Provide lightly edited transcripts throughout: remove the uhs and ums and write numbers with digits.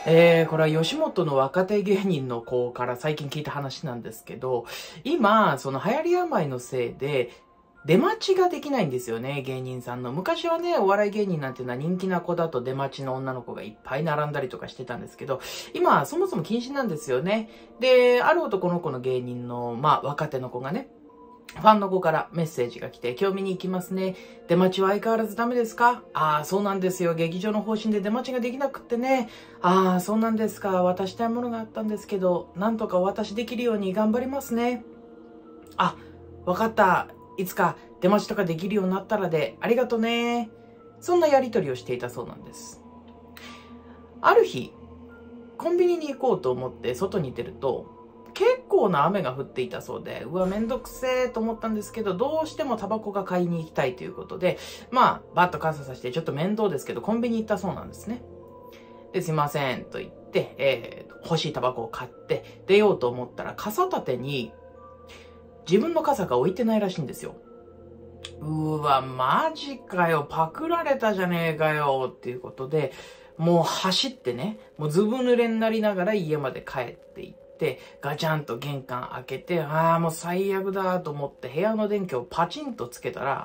これは吉本の若手芸人の子から最近聞いた話なんですけど、今、その流行り病のせいで、出待ちができないんですよね、芸人さんの。昔はね、お笑い芸人なんていうのは人気な子だと出待ちの女の子がいっぱい並んだりとかしてたんですけど、今はそもそも禁止なんですよね。で、ある男の子の芸人の、若手の子がね、ファンの子からメッセージが来て、今日見に行きますね。出待ちは相変わらずダメですか？ああ、そうなんですよ。劇場の方針で出待ちができなくってね。ああ、そうなんですか。渡したいものがあったんですけど、なんとかお渡しできるように頑張りますね。あ、わかった。いつか出待ちとかできるようになったらで、ありがとね。そんなやりとりをしていたそうなんです。ある日、コンビニに行こうと思って外に出ると、結構な雨が降っていたそうで、うわ、めんどくせーと思ったんですけど、どうしてもタバコが買いに行きたいということで、バッと傘さしてちょっと面倒ですけど、コンビニ行ったそうなんですね。で、すいませんと言って、欲しいタバコを買って出ようと思ったら、傘立てに自分の傘が置いてないらしいんですよ。うわ、マジかよ、パクられたじゃねえかよ、っていうことで、もう走ってね、もうずぶ濡れになりながら家まで帰っていって、ガチャンと玄関開けて、ああ、もう最悪だと思って部屋の電気をパチンとつけたら、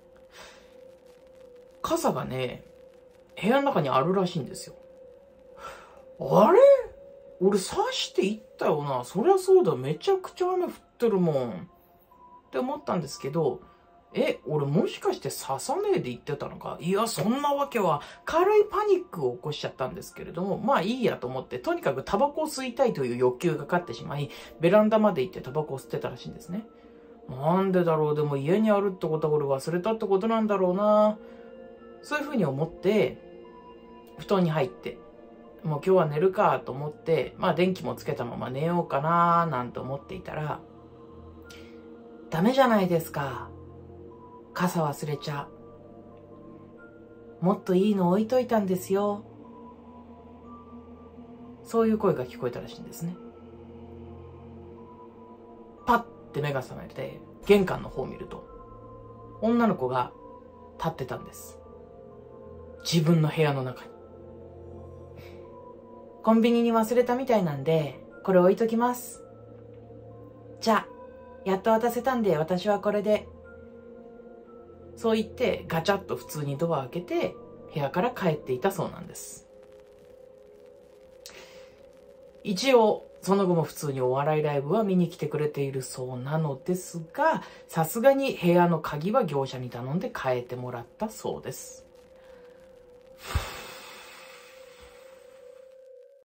傘がね、部屋の中にあるらしいんですよ。あれ俺刺していったよな。そりゃそうだ。めちゃくちゃ雨降ってるもん。って思ったんですけど、俺もしかして刺さねえで言ってたのか？いや、そんなわけは、軽いパニックを起こしちゃったんですけれども、まあいいやと思って、とにかくタバコを吸いたいという欲求が勝ってしまい、ベランダまで行ってタバコを吸ってたらしいんですね。なんでだろう？でも家にあるってことは俺忘れたってことなんだろうな。そういうふうに思って、布団に入って、もう今日は寝るかと思って、電気もつけたまま寝ようかななんて思っていたら、ダメじゃないですか。傘忘れちゃ。もっといいの置いといたんですよ。そういう声が聞こえたらしいんですね。パッて目が覚めて、玄関の方を見ると、女の子が立ってたんです。自分の部屋の中に。コンビニに忘れたみたいなんで、これ置いときます。じゃあ、やっと渡せたんで私はこれで。そう言ってガチャッと普通にドア開けて部屋から帰っていたそうなんです。一応その後も普通にお笑いライブは見に来てくれているそうなのですが、さすがに部屋の鍵は業者に頼んで変えてもらったそうです。